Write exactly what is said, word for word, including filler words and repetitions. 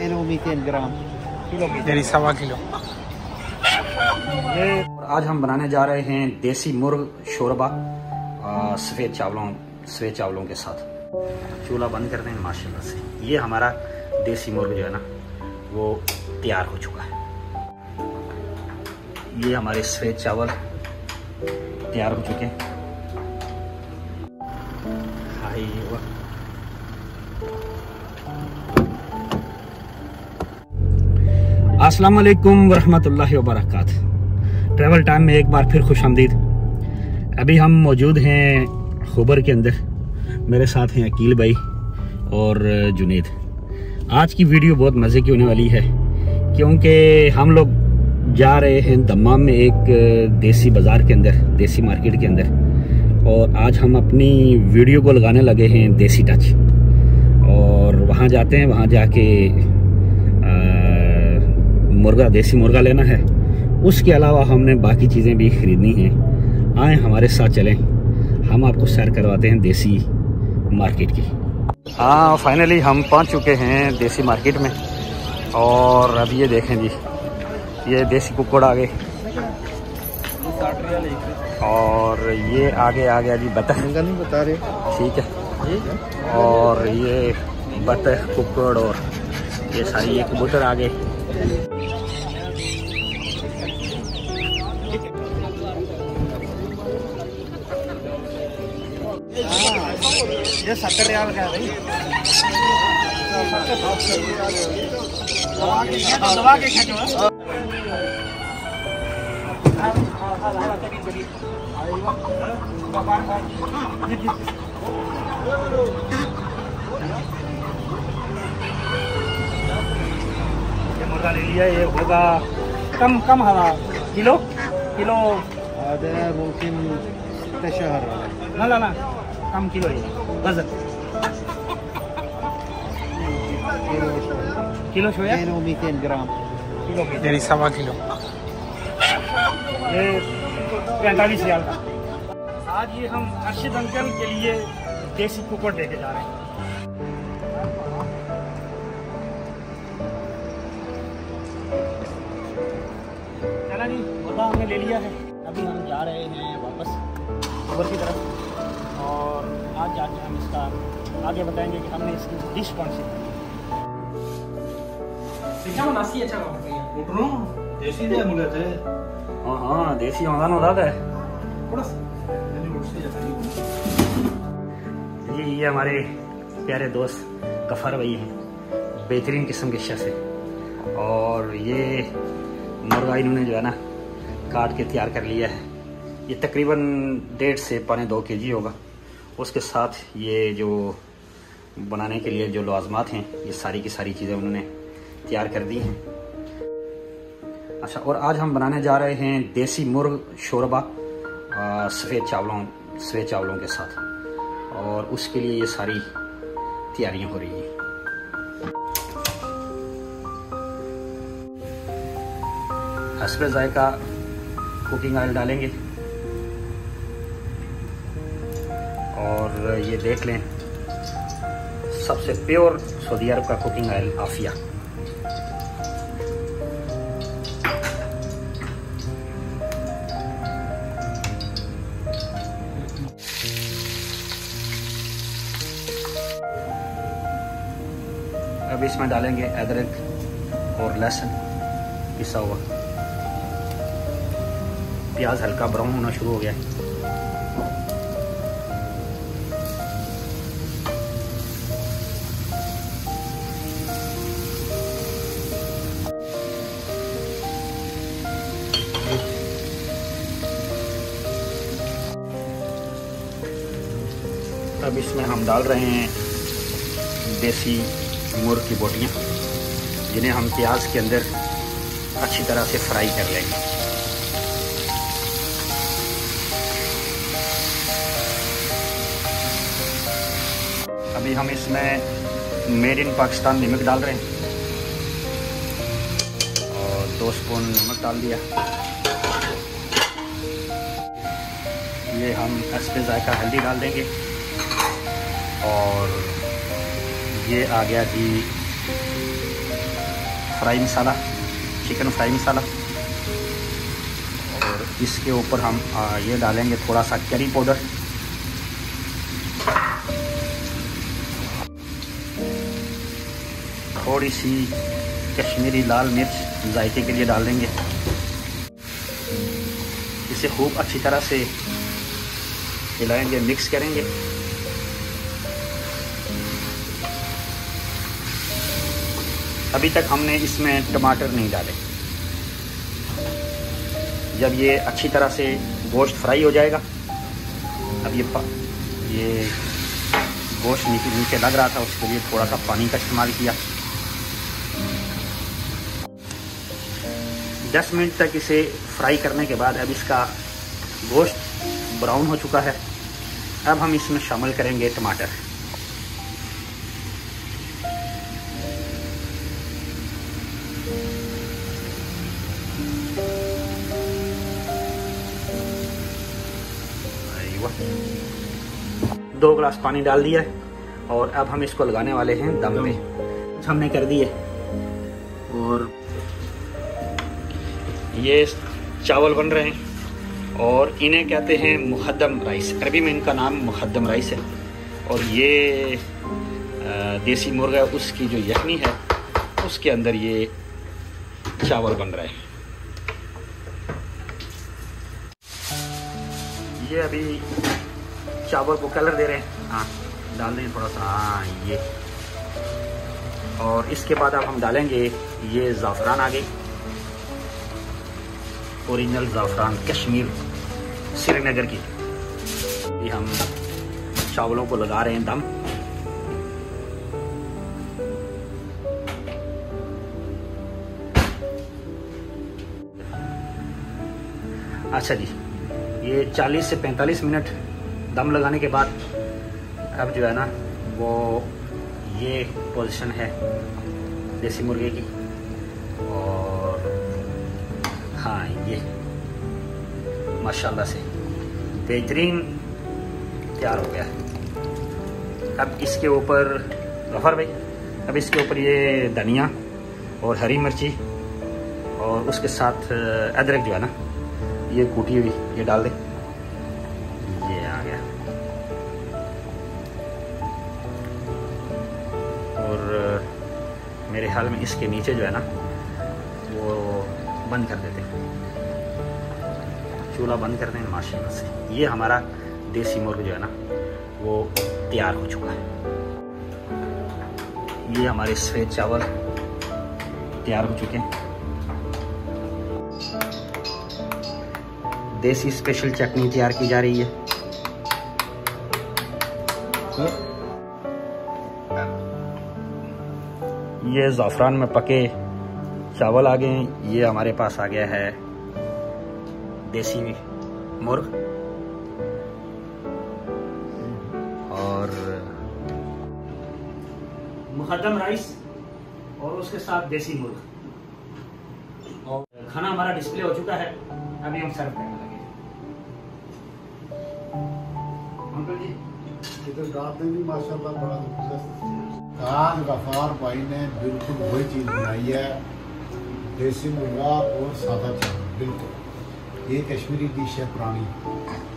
ग्राम मेरी सवा किलो। ये आज हम बनाने जा रहे हैं देसी मुर्ग शोरबा सफ़ेद चावलों सफ़ेद चावलों के साथ। चूल्हा बंद कर दें माशाल्लाह से। ये हमारा देसी मुर्ग जो है ना वो तैयार हो चुका है। ये हमारे सफ़ेद चावल तैयार हो चुके हैं। अस्सलाम वालेकुम वरहमतुल्लाहि वबरकातुहू। ट्रैवल टाइम में एक बार फिर खुशामदीद। अभी हम मौजूद हैं खैबर के अंदर। मेरे साथ हैं अकील भाई और जुनेद। आज की वीडियो बहुत मज़े की होने वाली है क्योंकि हम लोग जा रहे हैं दम्माम में एक देसी बाज़ार के अंदर, देसी मार्केट के अंदर। और आज हम अपनी वीडियो को लगाने लगे हैं देसी टच। और वहाँ जाते हैं, वहाँ जाके मुर्गा देसी मुर्गा लेना है। उसके अलावा हमने बाकी चीज़ें भी ख़रीदनी हैं। आए हमारे साथ चलें, हम आपको सैर करवाते हैं देसी मार्केट की। हाँ, फाइनली हम पहुंच चुके हैं देसी मार्केट में। और अब ये देखें जी, ये देसी कुक्कड़ आ गए और ये आगे आ गया जी बतख। नहीं बता रहे, ठीक है। और ये बतख कुक्कड़ और ये सारी ये कबूतर आ गए। ये सत्तर रियाल का है भाई। दबा के खींचो। ये मुर्गा ले लिया। ये होगा कम कम हवा किलो किलो هذا ممكن ستة شهر ना ना ना कम किलो है वजन किलो शोया مئتين ग्राम किलो मेरी सवा किलो। ये पैंतालीस रियाल का। आज ये हम अर्शद अंकल के लिए देसी कुक्कड़ लेके जा रहे हैं। चला जी, मुर्गा हमने ले लिया है। अभी हम जा रहे हैं वापस खैबर की तरफ। और आज जाके हम इसका आगे बताएंगे कि हमने इसकी डिश कौन सी है। देसी दे मुले थे। हाँ हाँ, देसी आंगन हो रहा है जी। ये हमारे प्यारे दोस्त गफर भाई हैं, बेहतरीन किस्म के शेफ है। और ये मुर्गा इन्होंने जो है ना काट के तैयार कर लिया है। ये तकरीबन डेढ़ से पौने दो के जी होगा। उसके साथ ये जो बनाने के लिए जो लाजमात हैं, ये सारी की सारी चीज़ें उन्होंने तैयार कर दी हैं। अच्छा, और आज हम बनाने जा रहे हैं देसी मुर्ग शोरबा सफ़ेद चावलों सफ़ेद चावलों के साथ। और उसके लिए ये सारी तैयारियां हो रही हैं। हस्बे जायका कुकिंग ऑयल डालेंगे। और ये देख लें, सबसे प्योर सऊदी अरब का कुकिंग ऑयल आफिया। अब इसमें डालेंगे अदरक और लहसुन पिसा हुआ। प्याज हल्का ब्राउन होना शुरू हो गया है। अब इसमें हम डाल रहे हैं देसी मुर्ग की बोटियाँ, जिन्हें हम प्याज के अंदर अच्छी तरह से फ्राई कर लेंगे। अभी हम इसमें मेड इन पाकिस्तान नमक डाल रहे हैं और दो स्पून नमक डाल दिया। ये हम हस्बे जायका हल्दी डाल देंगे और ये आ गया जी fry masala, chicken fry masala. और इसके ऊपर हम आ, ये डालेंगे थोड़ा सा करी पाउडर, थोड़ी सी कश्मीरी लाल मिर्च जायके के लिए डाल देंगे। इसे खूब अच्छी तरह से हिलाएंगे, मिक्स करेंगे। अभी तक हमने इसमें टमाटर नहीं डाले। जब ये अच्छी तरह से गोश्त फ्राई हो जाएगा, अब ये ये गोश्त नीचे नीचे लग रहा था, उसके लिए थोड़ा सा पानी का इस्तेमाल किया। दस मिनट तक इसे फ्राई करने के बाद अब इसका गोश्त ब्राउन हो चुका है। अब हम इसमें शामिल करेंगे टमाटर। दो गिलास पानी डाल दिया है और अब हम इसको लगाने वाले हैं दम पे। हमने कर दिए और ये चावल बन रहे हैं और इन्हें कहते हैं मुहद्दम राइस। अरबी में इनका नाम मुहद्दम राइस है। और ये देसी मुर्गा उसकी जो यखनी है उसके अंदर ये चावल बन रहे हैं। ये अभी चावल को कलर दे रहे हैं। हाँ, डाल दें थोड़ा सा। हाँ, ये। और इसके बाद अब हम डालेंगे ये ज़ाफ़रान। आगे ओरिजिनल ज़ाफ़रान कश्मीर श्रीनगर की। ये हम चावलों को लगा रहे हैं दम। अच्छा जी, ये चालीस से पैंतालीस मिनट दम लगाने के बाद अब जो है ना वो ये पोजीशन है देसी मुर्गे की। और हाँ, ये माशाल्लाह से बेहतरीन तैयार हो गया है। अब इसके ऊपर गफर भाई, अब इसके ऊपर ये धनिया और हरी मिर्ची और उसके साथ अदरक जो है ना ये कूटी हुई ये डाल दें। ये आ गया। और मेरे ख्याल में इसके नीचे जो है ना वो बंद कर देते हैं, चूल्हा बंद कर दें माशाल्लाह से। ये हमारा देसी मुर्ग जो है ना वो तैयार हो चुका है। ये हमारे सफेद चावल तैयार हो चुके हैं। देसी स्पेशल चटनी तैयार की जा रही है। ये ज़ाफ़रान में पके चावल आ गए हैं। ये हमारे पास आ गया है देसी मुर्ग और मुकद्दम राइस और उसके साथ देसी मुर्ग। और खाना हमारा डिस्प्ले हो चुका है। अभी हम सर्व करने लगे। अंकल जी इधर गाते भी माशाल्लाह बड़ा जबरदस्त। आज गफार भाई ने बिल्कुल वही चीज़ बनाई है, देसी मुर्गा और सादा चावल। बिल्कुल ये कश्मीरी डिश है पुरानी।